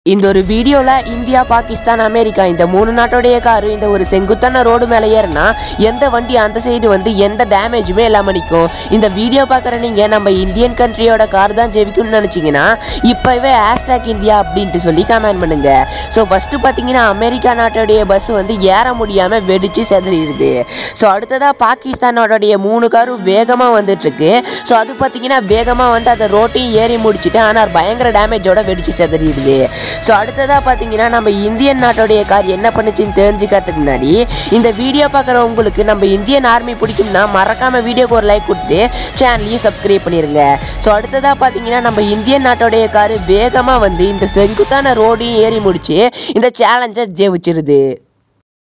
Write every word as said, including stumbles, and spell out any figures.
இந்த ஒரு வீடியோல இந்தியா, பாகிஸ்தான், அமெரிக்கா இந்த மூணு நாட்டோடைய காரு இந்த ஒரு செங்குத்தான ரோடு மேலே ஏறினா எந்த வண்டி அந்த சைடு வந்து எந்த டேமேஜுமே இல்லாமல் நிற்கும். இந்த வீடியோ பார்க்குற நீங்கள் நம்ம இந்தியன் கண்ட்ரியோட கார் தான் ஜெயிக்கும்னு நினச்சிங்கன்னா இப்போவே ஹேஷ்டாக் இந்தியா அப்படின்ட்டு சொல்லி கமெண்ட் பண்ணுங்க. ஸோ ஃபஸ்ட்டு பார்த்தீங்கன்னா அமெரிக்கா நாட்டோடைய பஸ் வந்து ஏற முடியாமல் வெடிச்சு செதறிடுது. ஸோ அடுத்ததாக பாகிஸ்தானோடைய மூணு காரும் வேகமாக வந்துட்டுருக்கு. ஸோ அது பார்த்தீங்கன்னா வேகமாக வந்து அந்த ரோட்டையும் ஏறி முடிச்சுட்டு ஆனால் பயங்கர டேமேஜோட வெடிச்சு செதறிடுது. ஸோ அடுத்ததாக பார்த்தீங்கன்னா நம்ம இந்தியன் நாட்டோடைய கார் என்ன பண்ணுச்சுன்னு தெரிஞ்சுக்கிறதுக்கு முன்னாடி இந்த வீடியோ பார்க்குற உங்களுக்கு நம்ம இந்தியன் ஆர்மி பிடிக்கும்னா மறக்காமல் வீடியோக்கு ஒரு லைக் கொடுத்து சேனலையும் சப்ஸ்கிரைப் பண்ணிடுங்க. ஸோ அடுத்ததாக பார்த்தீங்கன்னா நம்ம இந்தியன் நாட்டோடைய கார் வேகமாக வந்து இந்த செங்குத்தான ரோடையும் ஏறி முடிச்சு இந்த சேலஞ்சை ஜெயிச்சிருது.